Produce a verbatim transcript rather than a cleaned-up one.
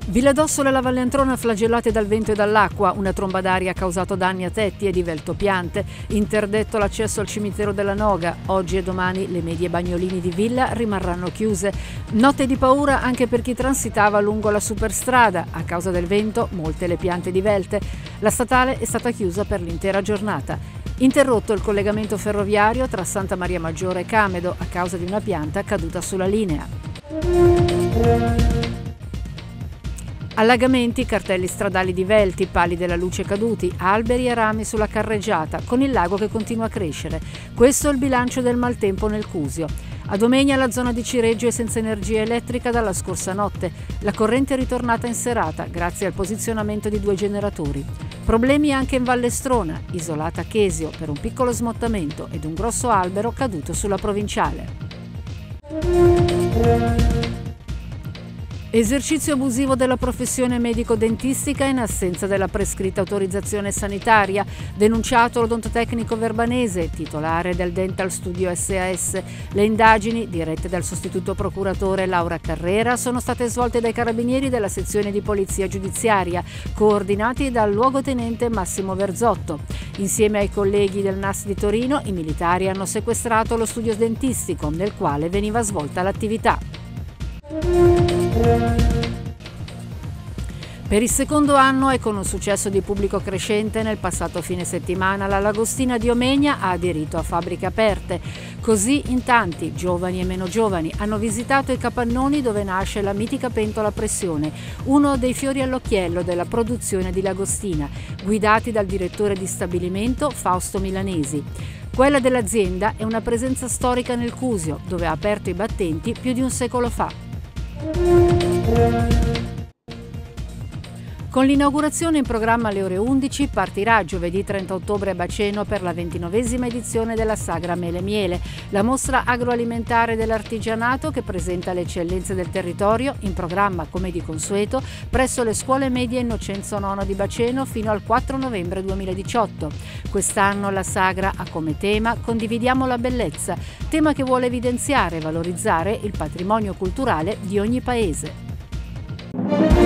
Villa d'Ossola e la Valle Antrona flagellate dal vento e dall'acqua, una tromba d'aria ha causato danni a tetti e divelto piante, interdetto l'accesso al cimitero della Noga, oggi e domani le medie bagnoline di Villa rimarranno chiuse. Notte di paura anche per chi transitava lungo la superstrada, a causa del vento molte le piante divelte. La statale è stata chiusa per l'intera giornata. Interrotto il collegamento ferroviario tra Santa Maria Maggiore e Camedo a causa di una pianta caduta sulla linea. Allagamenti, cartelli stradali divelti, pali della luce caduti, alberi e rami sulla carreggiata, con il lago che continua a crescere. Questo è il bilancio del maltempo nel Cusio. A Domegna la zona di Cireggio è senza energia elettrica dalla scorsa notte. La corrente è ritornata in serata grazie al posizionamento di due generatori. Problemi anche in Vallestrona, isolata Chesio, per un piccolo smottamento ed un grosso albero caduto sulla provinciale. Esercizio abusivo della professione medico-dentistica in assenza della prescritta autorizzazione sanitaria, denunciato l'odontotecnico verbanese, titolare del Dental Studio S A S. Le indagini, dirette dal sostituto procuratore Laura Carrera, sono state svolte dai carabinieri della sezione di polizia giudiziaria, coordinati dal luogotenente Massimo Verzotto. Insieme ai colleghi del N A S di Torino, i militari hanno sequestrato lo studio dentistico nel quale veniva svolta l'attività. Per il secondo anno e con un successo di pubblico crescente, nel passato fine settimana la Lagostina di Omegna ha aderito a Fabbriche Aperte. Così in tanti, giovani e meno giovani, hanno visitato i capannoni dove nasce la mitica pentola a pressione, uno dei fiori all'occhiello della produzione di Lagostina, guidati dal direttore di stabilimento Fausto Milanesi. Quella dell'azienda è una presenza storica nel Cusio, dove ha aperto i battenti più di un secolo fa. Con l'inaugurazione in programma alle ore undici partirà giovedì trenta ottobre a Baceno per la ventinovesima edizione della Sagra Mele Miele, la mostra agroalimentare dell'artigianato che presenta le eccellenze del territorio, in programma come di consueto presso le scuole medie Innocenzo nono di Baceno fino al quattro novembre duemiladiciotto. Quest'anno la Sagra ha come tema Condividiamo la bellezza, tema che vuole evidenziare e valorizzare il patrimonio culturale di ogni paese.